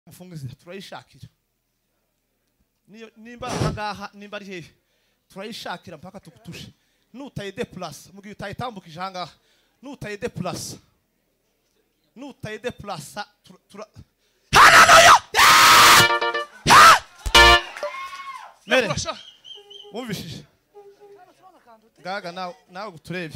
mufungize turayishakira nimba ahangaha nimba ari hehe turayishakira mpaka tukutushe nutayide plus mugiye utayitambukije ahangaha nutayide plus haleluya mere wumvishije gaga nawe guturebe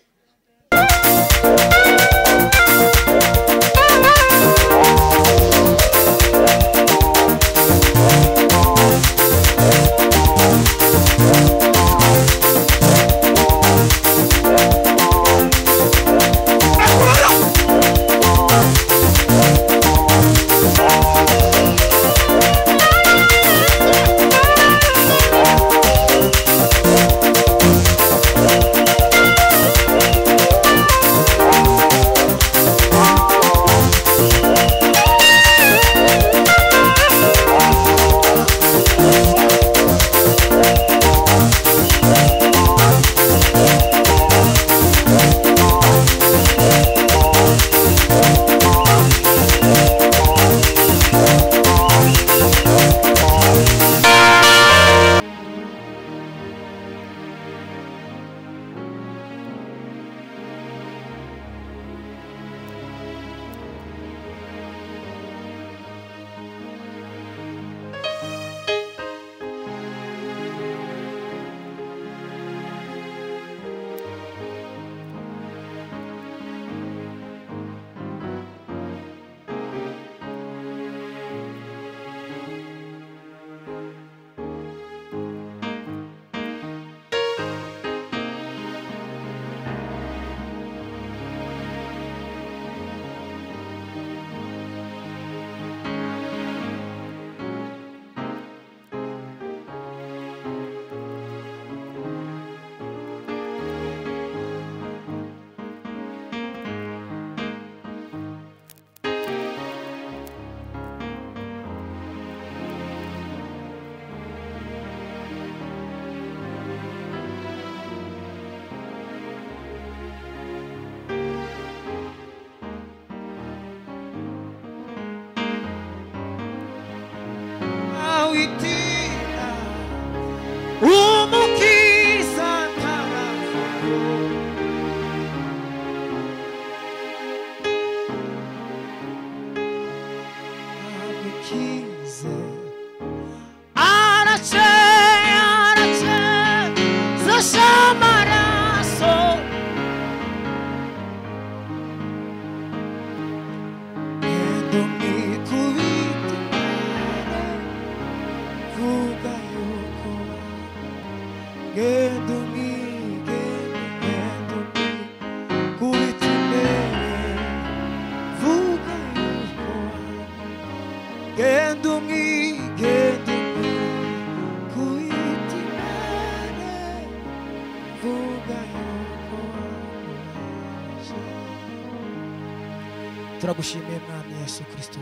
turagushimiye mwami Yesu Kristo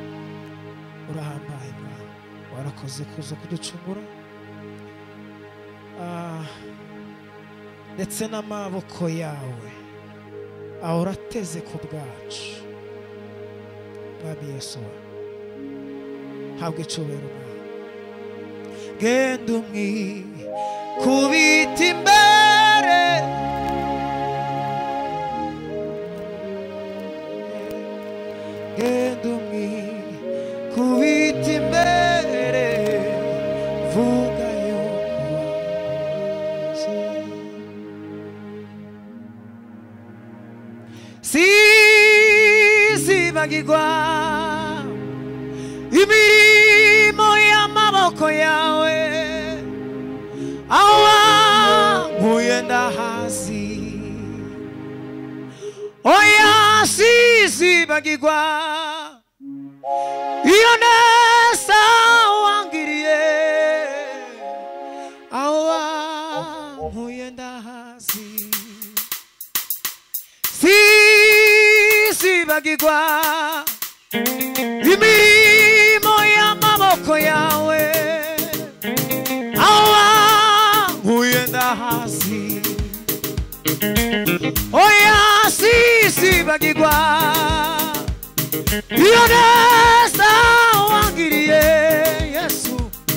urahambaye mwami warakoze kuza kuducungura ndetse n'amaboko yawe ahora ateze ku bwacu mwami Yesu habwe icyubahiro mwami genda umwikubita imbere genda umwikubita imbere vuga yuko waje sizibagirwa imirimo y'amaboko yawe aho wankuye ndahazi oya sizibagirwa iyo neza wangiriye aho wankuye ndahazi sizibagirwa imirimo y'amaboko yawe aho wankuye ndahazi oya sizibagirwa iyo neza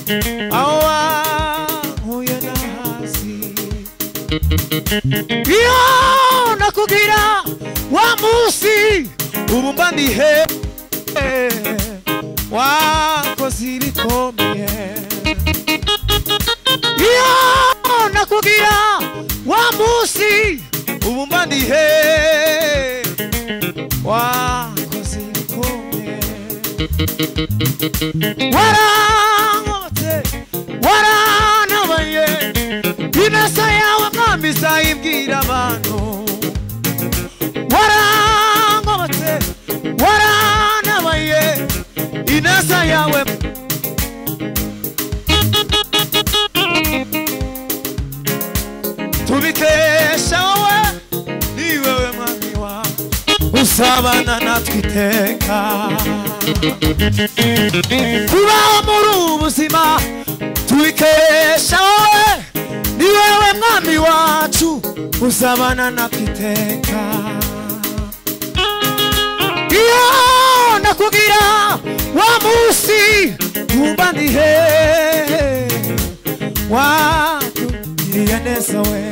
aho wankuye ndahazi. Iyo nakubwira wa munsi ubu mba ndi he, wakoze ibikomeye. Iyo nakubwira wa munsi ubu mba ndi he, wakoze ibikomeye. Warankotse waranabaye, ineza yawe mwami izayibwira abantu. Warankotse waranabaye, ineza yawe tubikesha wowe, ni wewe mwami wacu usabana natwe iteka. Kubaho muri ubu buzima tubikesha wowe, ni wewe mwami wacu usabana natwe iteka. Iyo nakubwira wa munsi wumva ndi he, wakugiriye neza we.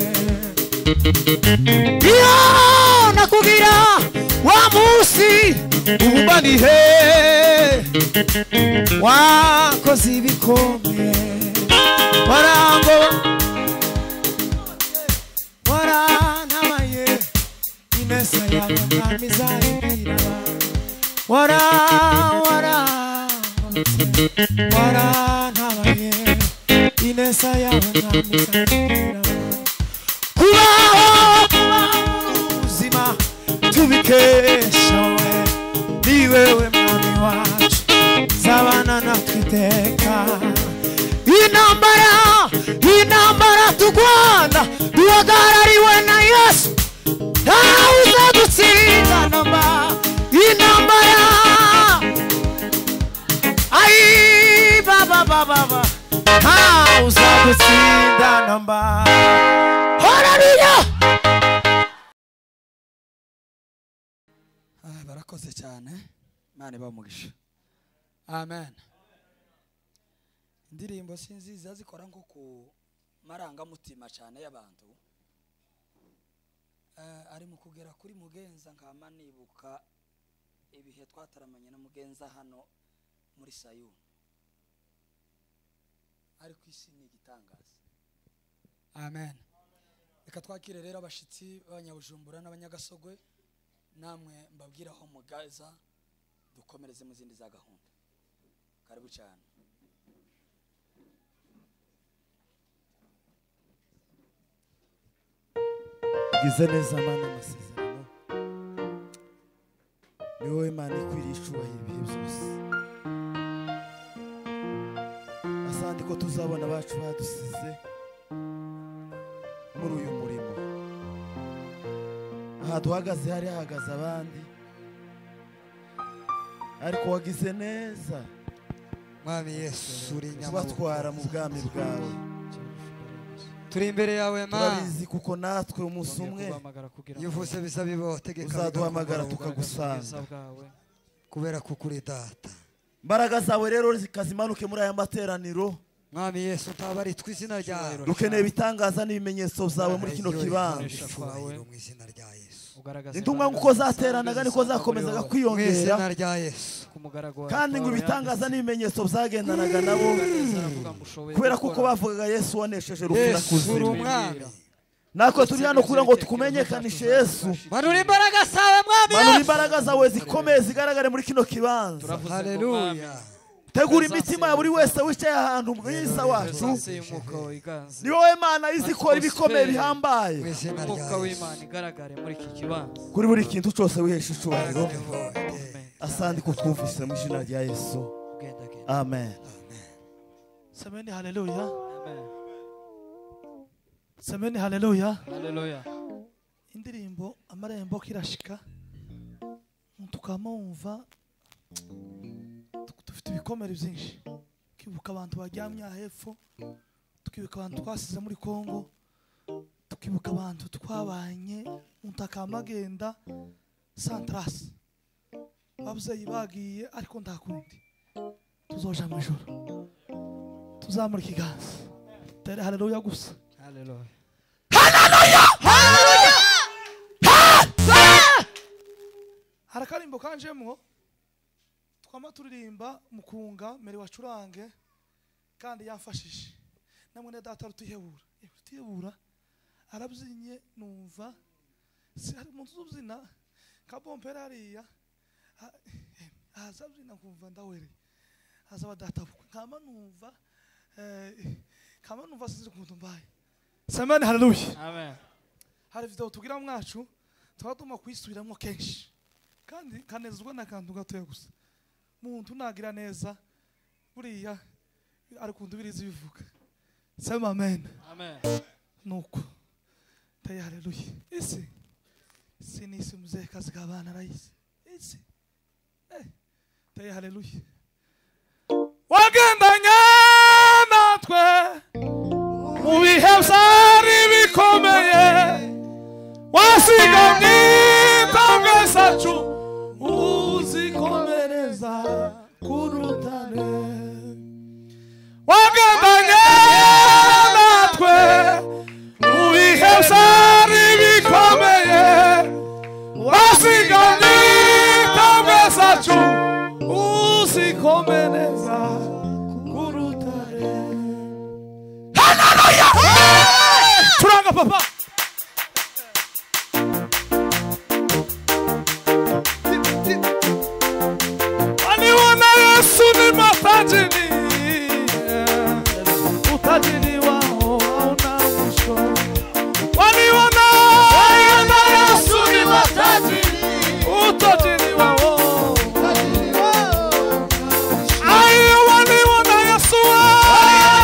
Iyo nakubwira wa munsi wumva ndi he, wakoze ibikomeye. Warantabaye, ineza yawe mwami izayibwira abantu. Warantabaye, ineza yawe mwami izayibwira abantu. Kubaho ubuzima tubikesha wowe, ni wewe mwami wacu zabana natwe iteka. Intambara turwana duhagarariwe na Yesu, ntawe uzadutsinda namba. Intambara ayi baba ntawe uzadutsinda namba. Haleluya. Barakoze cyane, Imana ibamugisha. Amen. Indirimbo sinziza zikora nko ku marangamutima cyane y'abantu. Ari mu kugera kuri Mugenza nkama nibuka ibihe twataramanye na Mugenza hano muri Sayuni. Ariko isi ni igitangaza. Amen. Reka twakire rero abashitsi b'Abanyabujumbura n'Abanyagasogwe, namwe mbabwiraho mugaza dukomereze mu zindi za gahunda. Karibu cyane. Gize neza Mana amasezerano, ni wowe Mana ikwiriye icyubahiro ibihe byose. Asante ko tuzabona abacu badusize muri uyu murimo. Aha duhagaze hari hahagaze abandi, ariko wagize neza Mwami Yesu uri kubatwara mu bwami bwawe. Turi imbere yawe Mana, turabizi kuko natwe umunsi umwe yuvuze bisaba ibotegeka uzaduhamagara tukagusanga, kubera kukuri data. Imbaraga zawe rero zikazimanuke muri aya materaniro. Mwami Yesu tabari twizina ryawe, dukeneye ibitangaza n'ibimenyetso zawe muri kino kibanza. mu izina rya Yesu. Intumwa nguko zateranaga niko zakomezaga kwiyongera, mu izina rya Yesu. kandi ngo ibitangaza n'ibimenyetso byagendanaga nabo, kubera kuko bavugaga Yesu wanesheje urupfu na kuzimu. Natwe turi hano kugira ngo tukumenyekanishe Yesu. Manura imbaraga zawe Mwami, manura imbaraga zawe zikomeye zigaragare muri kino kibanza. Haleluya. Tegura imitima ya buri wese wicaye ahantu mwiza wacu. Ni wowe Mana izikora ibikomeye bihambaye, kuri buri kintu cyose wihesha icyubahiro. Asante ko twumvise mu izina rya Yesu. Amen. Semeni haleluya. Semeni haleluya. Haleluya. Indirimbo amarembo kirashika tukamumva, dufite ibikomere byinshi. Tukibuka abantu bajyamye hepfo, tukibuka abantu twasize muri Kongo, tukibuka abantu twabanye Muntakamagenda Santras. Ababyeyi bagiye ariko nta kundi tuzoja mu ijoro. tuzamura ikiganza tere haleluya gusa. Haleluya. Hari akarimbo kanjemwo twama turirimba mukunga mere wacurange kandi yamfashije namwe ne data rutihebura arabyinnye numva si hari umuntu uzubyina kabompera hariya azabyina kumva ndawere azaba data nkama numva sinzi ukuntu mbaye. Semeni haleluya. Amen. Hari video tugira mwacu twatuma kwisubiramo kenshi kandi kanezwa nakantu gatoya gusa muntu nagira neza buriya ari kundubiriza bivuga. Sema amen. Amen. Nuko tayi haleluya. Isi sinisi mzee kazi kabana rais isi tayi haleluya. Wagendanya natwe mu bihe byari bikomeye wasigamye intambwe zacu uzikomereza ku rutare. Wagendanye natwe mu bihe byari bikomeye wasigamye intambwe zacu uzikomereza ku rutare. Haleluya. Turanga papa. Waliona Yesu ni matajiri, utajiri wao hauna mwisho. Waliona Yesu ni matajiri, utajiri wao. Ayo waliona Yesu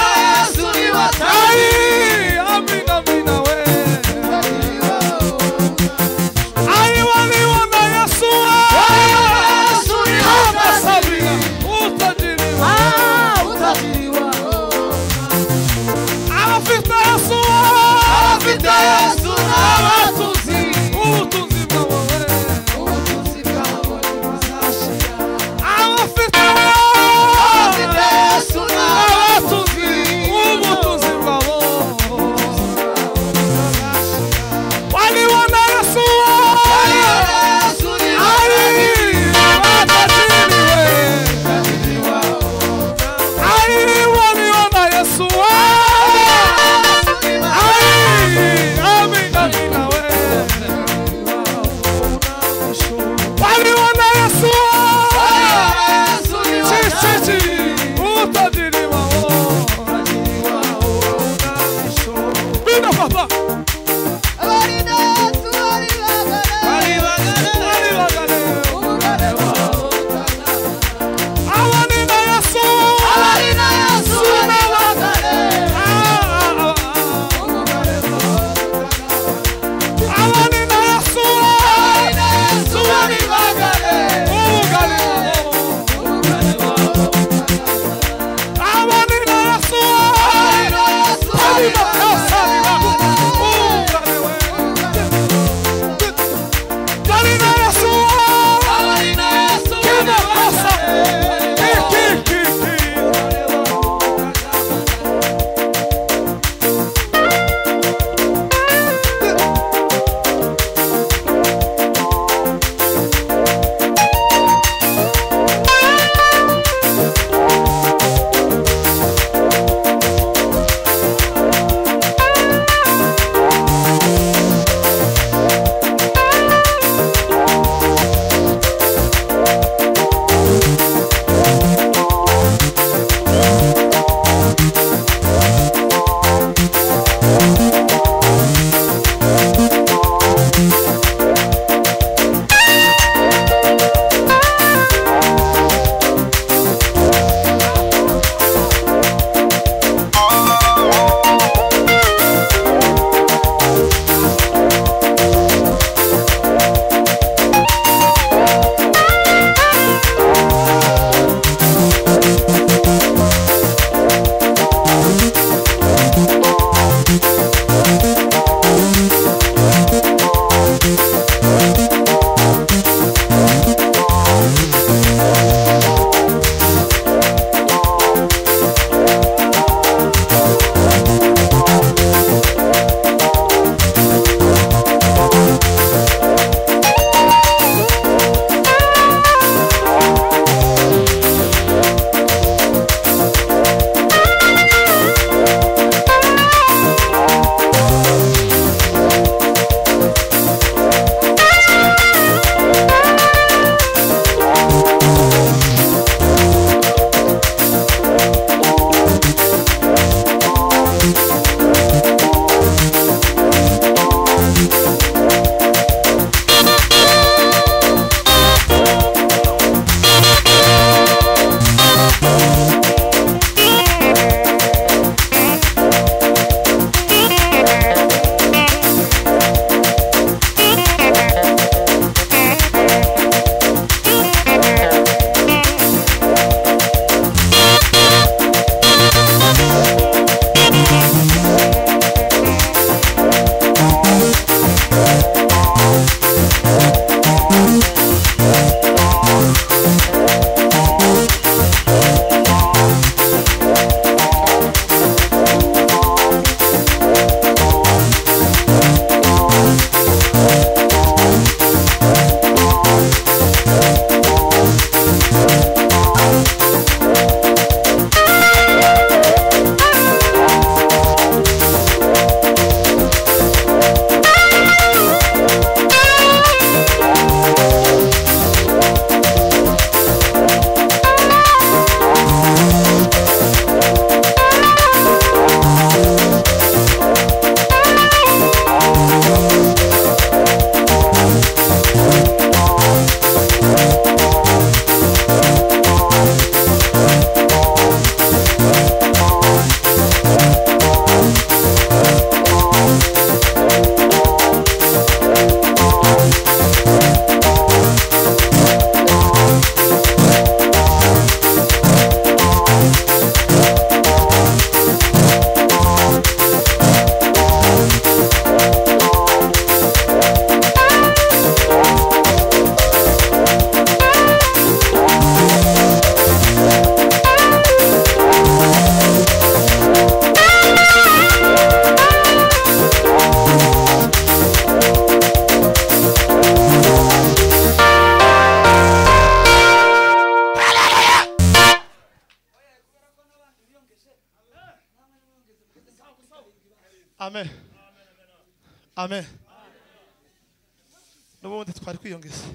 amen amen n'ubundi twari kwiyongeza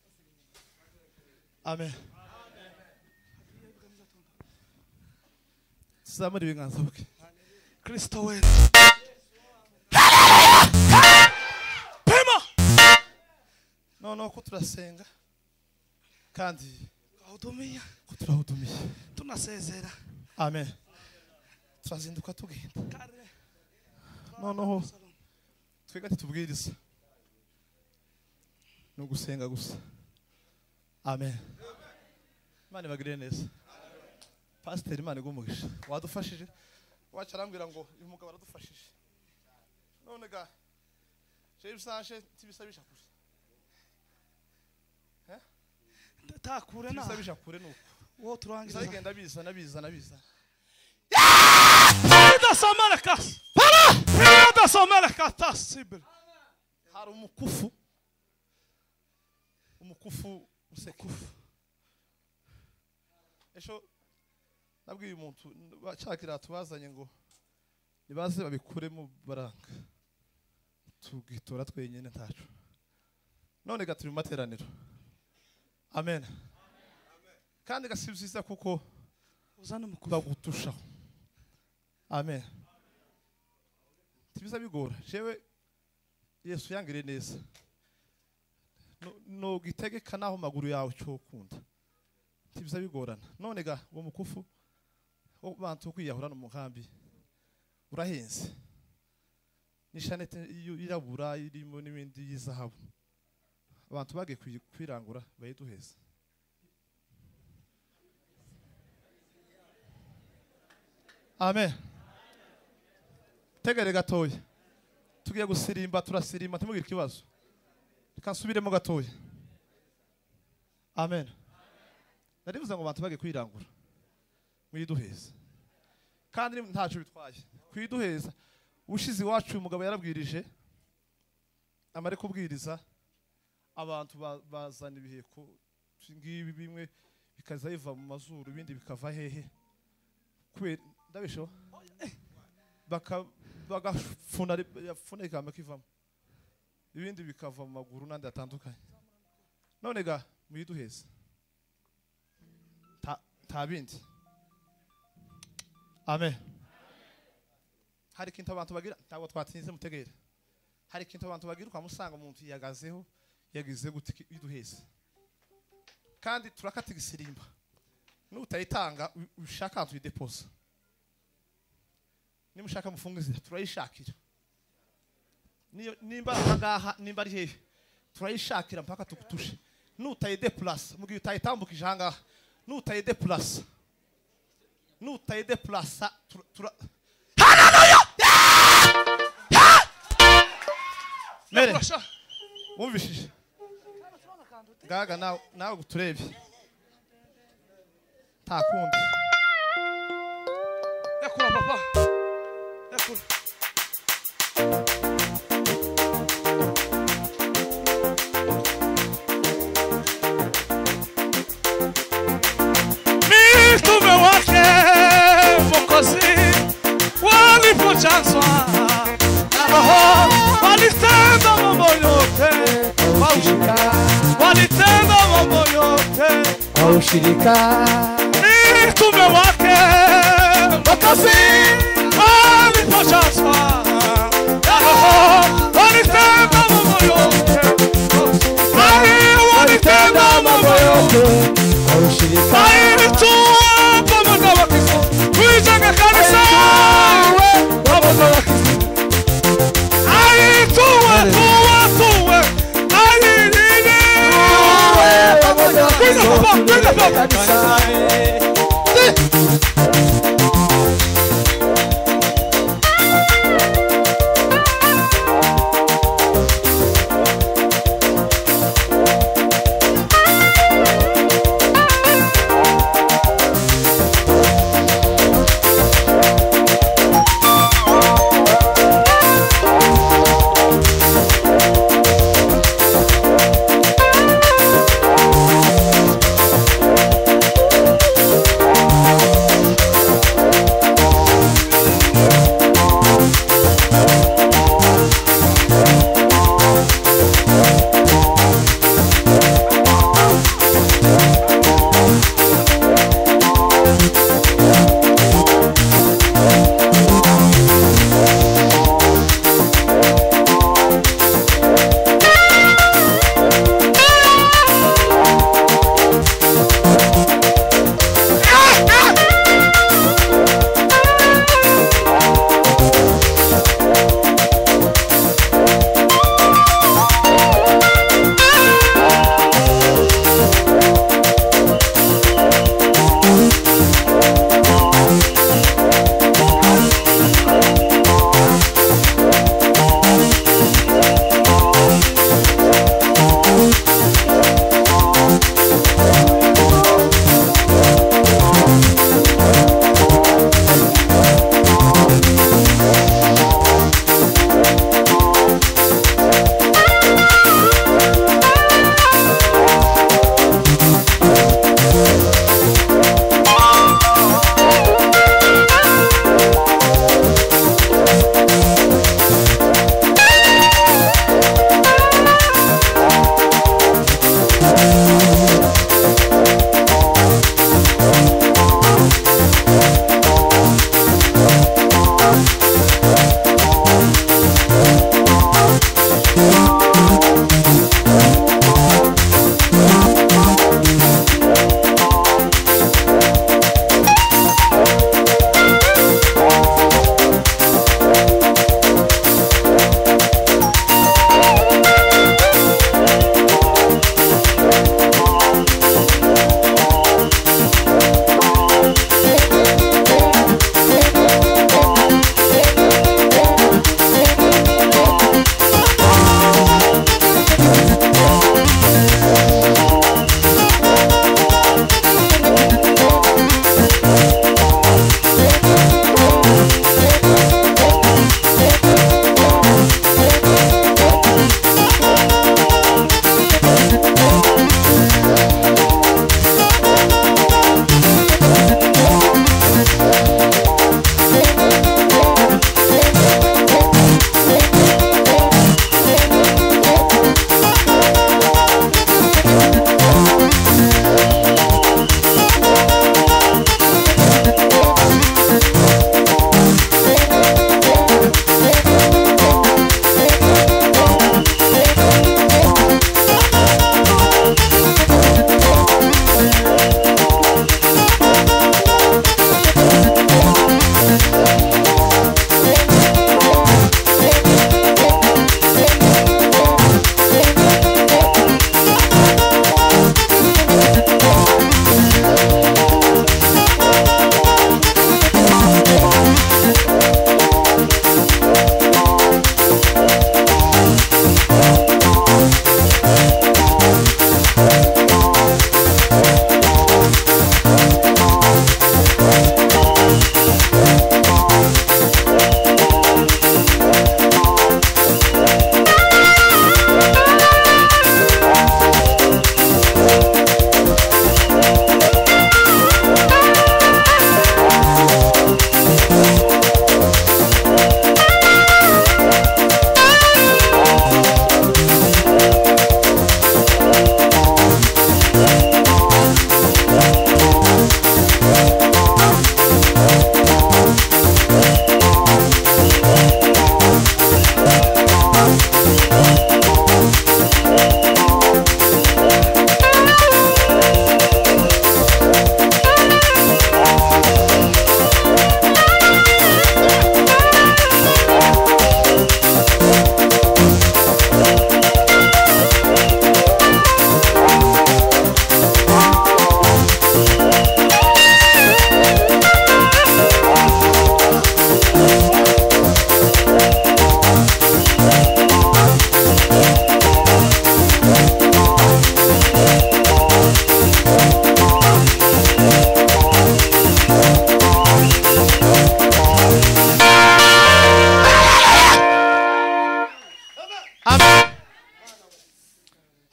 amen tuzamura ibiganza bwe Kristo we pema no ko turasenga kandi ahudumiya ko turahudumiya tunasezera amen turazinduka tugenda noneho twega titubwiriza no gusenga gusa amen Imana ibagirire neza Pastor Imana igumugisha wadufashije wacarambwira ngo uyu mugabo aradufashije none ga je bisashe tibisabisha kure takure na tibisabisha kure nuko wo turangiza zagenda biza Samara kas para Samara katasibel hari umukufu usekufu esho nabwiye umuntu bacakira tubazanye ngo nibaze babikuremo baranga tugitora twenyene ntacu none gaturi mu materaniro amen kandi gasibyiza kuko uzana umukufu bagutusha amen tibiza bigora jewe Yesu yangire neza no gitegeka naho maguru yawe cyo kunda tibiza bigorana none ga uwo mukufu abantu kwiyahura no mukambi urahenze nishanete irabura irimo n'ibindi yizahabu abantu bagiye kwirangura bayiduheza amen tegere gatoya tugiye gusirimba turasirimba timugire ikibazo kansubiremo gatoya amen narivuze ngo abantu bagiye kwirangura mwiduheza kandi ntacu bitwaye kwiduheza ushize iwacu umugabo yarabwirije amare kubwiriza abantu bazana ibiheko ngibi bimwe bikaza biva mu mazuru ibindi bikava hehe kwera ndabisho bagafuna yafuna ikamba kivamo ibindi bikava mu maguru nandi atandukanye none ga mwiduheza ta bindi amen hari ikintu abantu bagira ntabwo twatinze mutegera hari ikintu abantu bagira ukamusanga umuntu yagazeho yagize gute iduheza kandi turakata igisirimba nutayitanga ushaka tuyidepoza nimushaka mufungize turayishakira nimba ngaha nimba ari hehe turayishakira mpaka tukutushe nutayide plus mugiye utayitambukije hanga nutayide plus haleluya mere wumvishije gaga nawe guturebye takundi yakura papa yakura mitume wake mokozi walipochazwa na roho walitenda mambo yote kwa ushirika walitenda mambo yote kwa ushirika mitume wake mokozi walipochazwa na roho walitenda mambo yote walitenda mambo yote kwa ushirika pamoja wakiso kuijenga kanisa pamoja wakiso tuwe alilini pamoja wakiso kanisa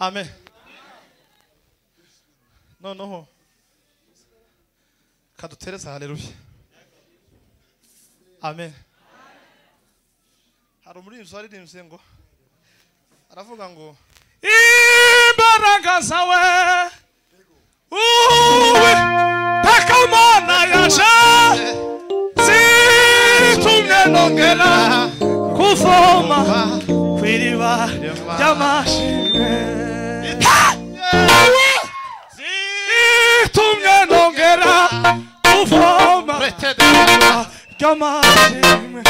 amen noneho kadutereza haleluya amen hari umurinzi waririmbye ngo aravuga ngo imbaraga zawe uwe takamana yaje zitumye nongera kuvoma kw'iriba ry'amashimwe zitumye nongera kuvoma ry'amashimwe.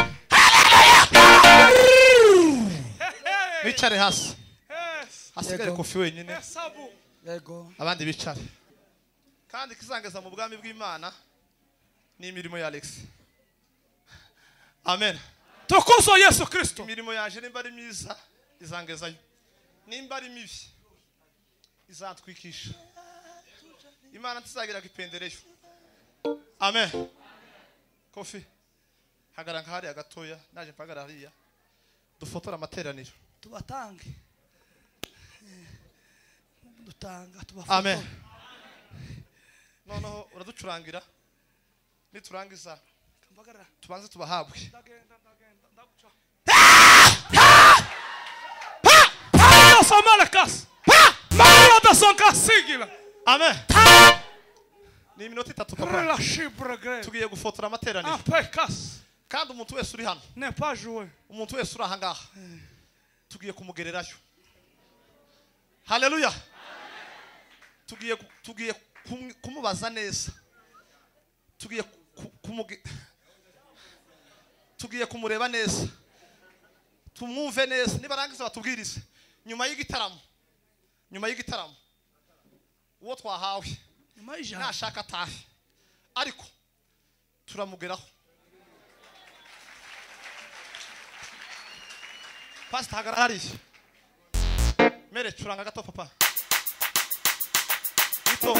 Bicare hasi hasigare Kofi wenyine abandi bicare kandi kizangeza mu bwami bw'Imana ni imirimo ya Alex amen tukuzo Yesu Kristo imirimo yaje nimba ari myiza izangezayo nimba ari mibi izantwikisha Imana tuzagira kipendereyo amen Kofi hagaranga hari agatoya naje mpagara hariya dufotora amateraniro tubatange dutanga tubafotora amen noneho uraducurangira niturangiza tubanze tubahabwe amen ni iminota 3 papa tugiye gufotora amateraniro kandi umuntu wese uri hano umuntu wese uri aha ngaha tugiye kumugererayo haleluya tugiye kumubaza neza tugiye kumureba neza tumwumve neza nibarangiza batubwirize nyuma y'igitaramo uwo twahawe nashaka atahe ariko turamugeraho Pastor hagarara hariya mere curanga gato papa ito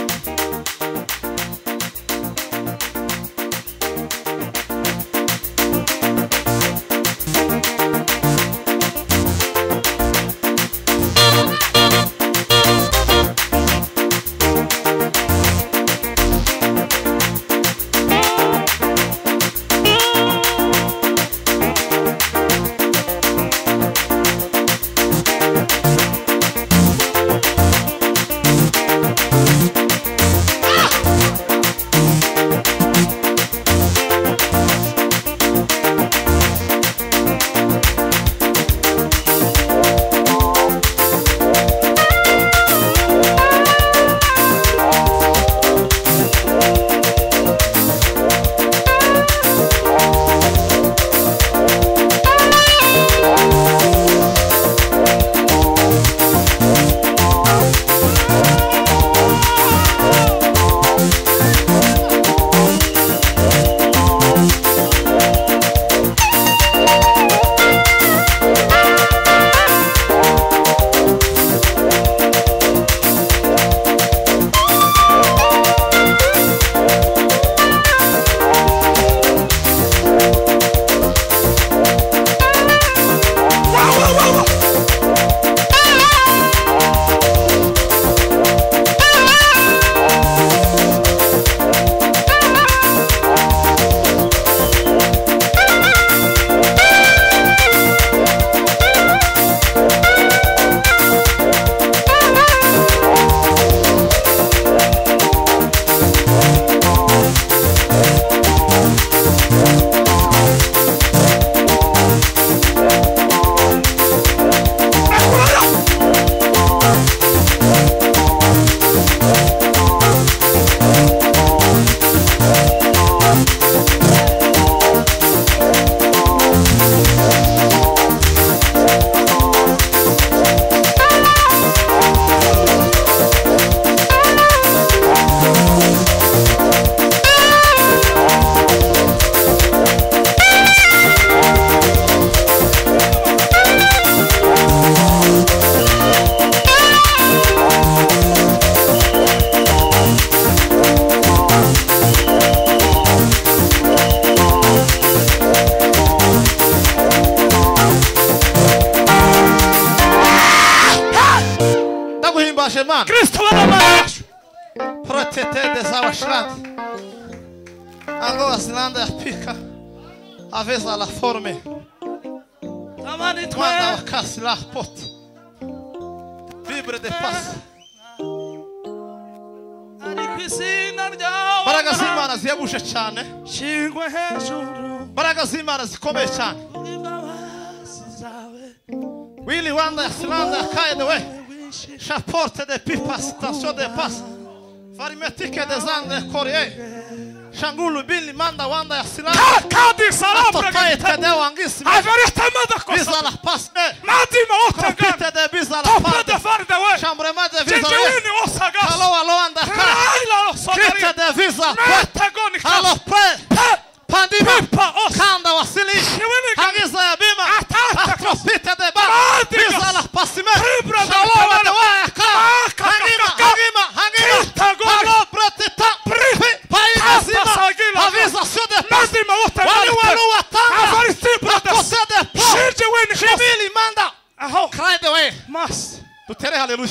tete desawashrati. Agora Zilanda pica. A vez la forme. Manda a casa lá pot. Vibre de paz. Mbaraga z'Imana ziyabuje cyane. Mbaraga z'Imana zikomeye cyane. Willy Wanda ya Zilanda kaide we. Chaporte de pipa station de paz. Varimetique des Andes Corée. Shangulu Billy Manda Wanda ya Zilanda. Kadi salam Tokaite de wangisi. Averita mada kosa. Visa la paz. Madima otagan. Profite de visa la Topa de paz. farda we. Chambrema de visa. Jejewini osagas. Allo allo anda ka. Raila osagari. Kite de visa. Metagoni kas. Allo pre. Pandima. Pipa os. Kanda wasili. Shiwini kan. Hangiza ya bima. Atata kas. Profite de ba. Madigas. Visa la pasime. Ribra de Shalom tabana. de wa ka. Hangima. Kitagoni. Allo protita. Païga zima. Sagila. Avisation de paz. Madima otagani. Walu watanga. Avariti La brothers. côté de paz. Jejewini kas. Shibili manda. Aho. Cry the way. Mas. Tutere haleluya.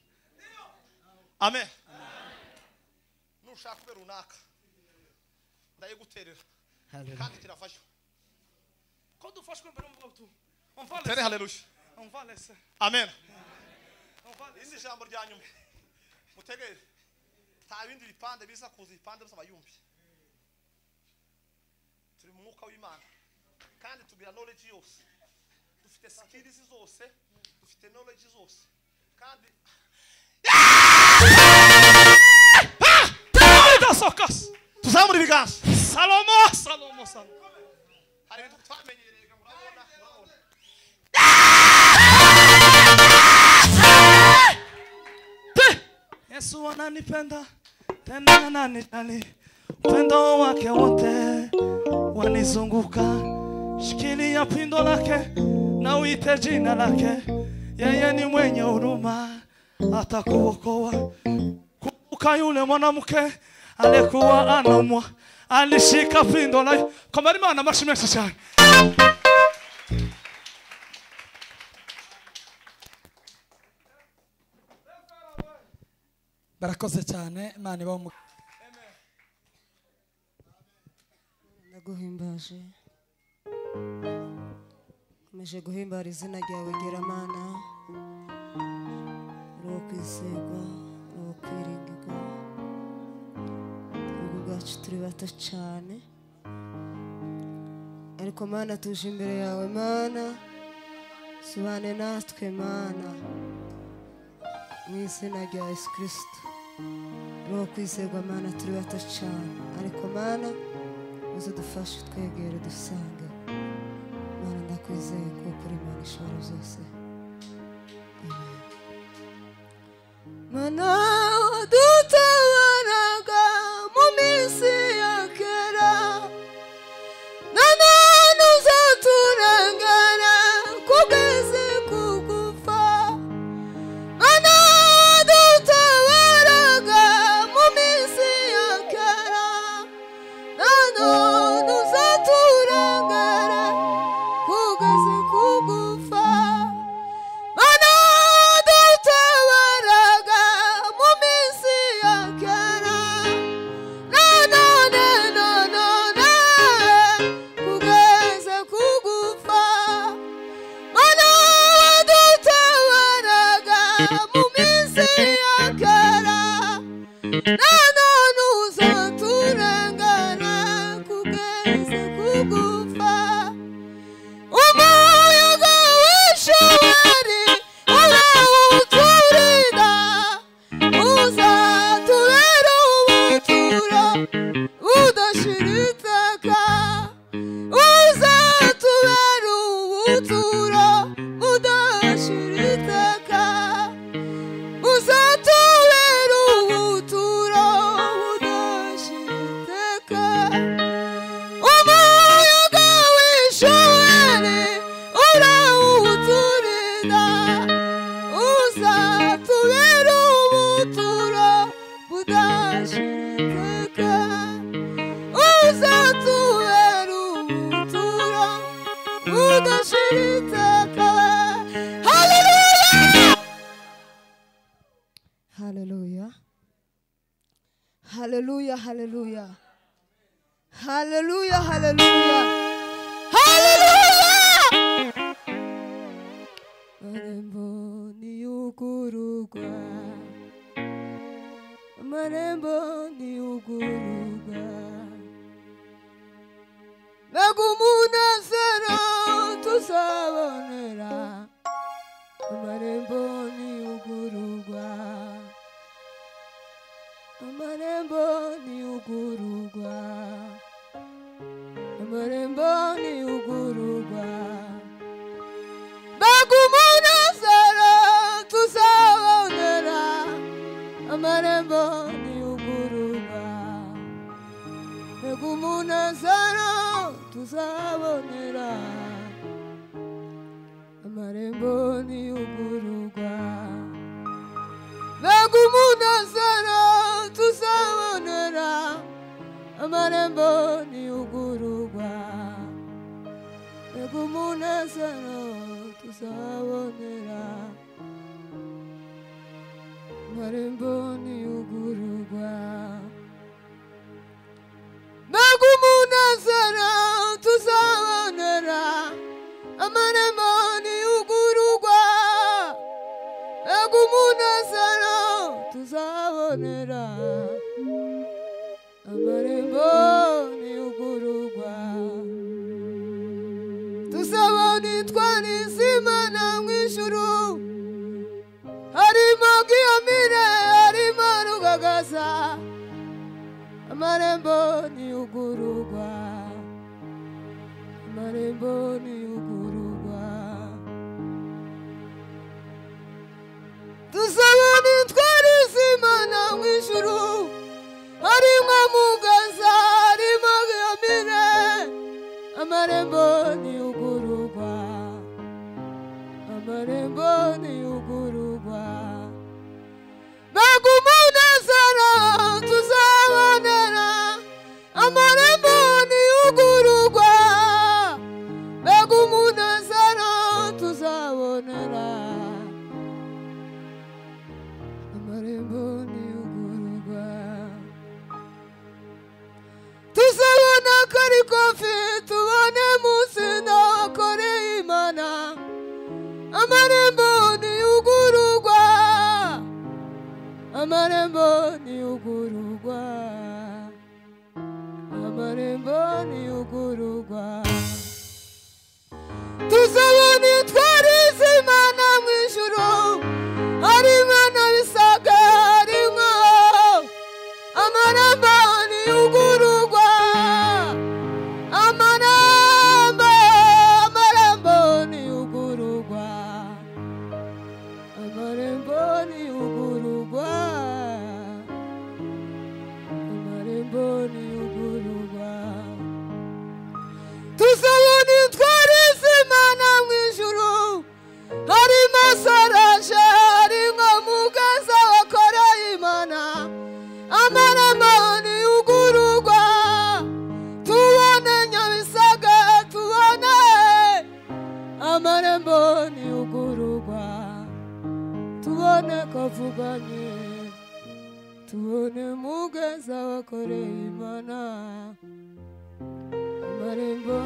Amen. Nushaka berunaka. Ndayiguterera. Kandi kirafasha. Quando faz com o verão tu. Tutere haleluya. On va laisser. Amen. On va laisser. Indi jambo rya nyuma. Mutegere. Ta bindi bipande biza kuza ipande byose abayumbi. Turi mu mwuka w'Imana. Kandi tugira knowledge yose. Dufite skills zose. Dufite knowledge zose. Kandi Da socas. tuzamura ibiganza. Salomo. Hari ibintu twamenyereye murabona. Yesu ananipenda tena ananijali, upendo wake wote wanizunguka. Shikilia pindo lake na uite jina lake, yeye ni mwenye huruma, atakuokoa. Kumbuka yule mwanamke alikuwa anaumwa, alishika pindo lake. Kama ni maana mashi menshi cyane. barakoze cyane Imana ibaho mu ndaguhimbaje komeje guhimbara izina ryawe gera Mana ro kwizerwa ro kwiringirwa ubwo bwacu turi bato cyane ariko Mana tuje imbere yawe Mana subane natwe Mana mu izina rya Yesu Kristo ro kwizerwa Mana turi bato cyane ariko Mana uze dufashe twegere dusange Mana ndakwizeye ko kuri Imana ishobora byose Amen. Mana dutabaraga mu minsi ya kera nanone uzaturengera kugeze kugufa Mana dutabaraga mu minsi ya kera nanone uzaturengera kugeze kugufa Mana dutabaraga mu minsi ya kera nanone kugeze kugufa Mana dutabaraga mu minsi ya kera nanone uzaturengera kugeze kugufa umuyaga w'ishuri urawuturira uzatubera ubuturo budashira iteka uzatubera ubuturo budashira iteka uzatubera ubuturo budashira iteka Hallelujah, hallelujah. Hallelujah, hallelujah. Hallelujah! Marembo ni ugurugwa. Marembo ni ugurugwa. Nagumunazero tuzabonera. Marembo ni ugurugwa. Amarembo ni ugurugwa. Amarembo ni ugurugwa. Bagumunazero tuzabonera. Amarembo ni ugurugwa. Bagumunazero tuzabonera. Amarembo ni ugurugwa. Bagumunazero tuzabonera. Amarembo ni ugurugwa. Bagumunazero tuzabonera. Amarembo ni ugurugwa. Bagumunazero tuzabonera. Amarembo ni ugurugwa. Bagumunazero tuzabonera. Amarembo ni ugurugwa. Tuzabona itwara iz'Imana mw'ijuru. Harimo Giyomire, harimo Rugagaza. Amarembo ni ugurugwa. Amarembo ni ugurugwa. Tuzabona itwara iz'Imana mw'ijuru. Harimo Mugaza, harimo Giyomire. Amarembo ni ugurugwa. Amarembo ni ugurugwa. Bagumunazero tuzabonera. Amarembo ni ugurugwa. Bagumunazero tuzabonera. Amarembo ni ugurugwa. Tuzabona kari kofi, tubone Musinda wakoreye Imana. Amarembo ni ugurugwa. Amarembo ni ugurugwa. Amarembo ni ugurugwa. Tuzabona itwara iz'Imana mw'ijuru. Harimo n'abisaga, harimo. Amarembo ni ugurugwa. Amarembo, amarembo ni ugurugwa. Amarembo ni ugurugwa. Amarembo ni ugurugwa. Tuzabona itwara iz'Imana mw'ijuru. Harimo Soraje, harimo Mugaza wakoreye Imana. Amarembo ni ugurugwa. Tubone Nyabisaga, tubone. Amarembo ni ugurugwa. Tubone Kavuganye, tubone Mugaza wakoreye Imana. Amarembo